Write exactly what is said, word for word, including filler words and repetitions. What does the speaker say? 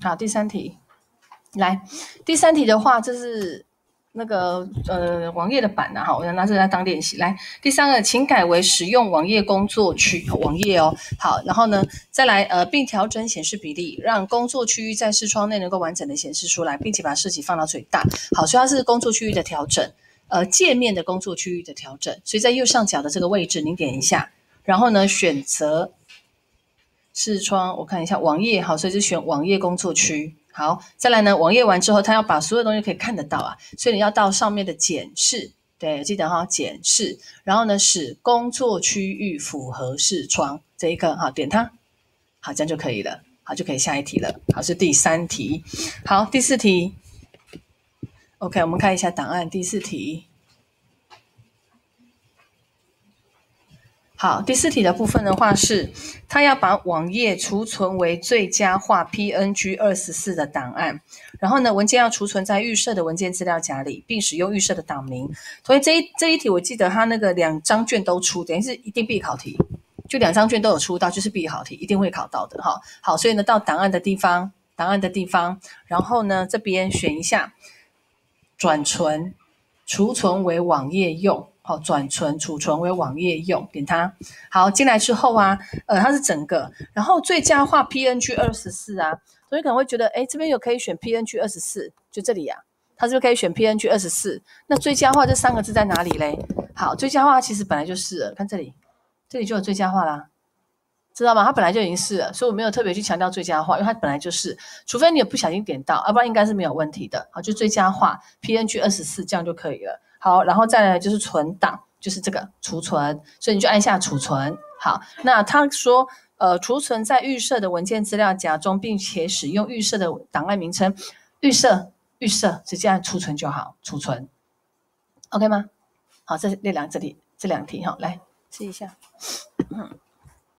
好，第三题，来，第三题的话，这是那个呃网页的版啊，哈，我拿这个来当练习。来，第三个，请改为使用网页工作区网页哦。好，然后呢，再来呃，并调整显示比例，让工作区域在视窗内能够完整的显示出来，并且把视级放到最大。好，所以它是工作区域的调整，呃，界面的工作区域的调整。所以在右上角的这个位置，您点一下，然后呢，选择视窗，我看一下网页，好，所以就选网页工作区。好，再来呢，网页完之后，它要把所有东西可以看得到啊，所以你要到上面的检视，对，记得哈，检视，然后呢，使工作区域符合视窗这一个，好，点它，好，这样就可以了，好，就可以下一题了，好，是第三题，好，第四题 ，OK， 我们看一下档案，第四题。好，第四题的部分的话是，它要把网页储存为最佳化 P N G 二十四 的档案，然后呢，文件要储存在预设的文件资料夹里，并使用预设的档名。所以这一这一题，我记得它那个两张卷都出，等于是一定必考题，就两张卷都有出到，就是必考题，一定会考到的哈。好，所以呢，到档案的地方，档案的地方，然后呢，这边选一下转存，储存为网页用。好，转存储存为网页用，点它。好，进来之后啊，呃，它是整个，然后最佳化 P N G 二十四 啊，所以可能会觉得，哎，这边有可以选 P N G 二十四，就这里呀、啊，它是不是可以选 P N G 二十四？那最佳化这三个字在哪里嘞？好，最佳化其实本来就是了，看这里，这里就有最佳化啦。知道吗？它本来就已经是了，所以我没有特别去强调最佳化，因为它本来就是，除非你有不小心点到，要不然应该是没有问题的。好，就最佳化 P N G 二十四这样就可以了。好，然后再来就是存档，就是这个储存，所以你就按下储存。好，那他说，呃，储存在预设的文件资料夹中，并且使用预设的档案名称，预设预设直接按储存就好，储存 ，OK 吗？好，这这两这里这两题哈，来试一下。嗯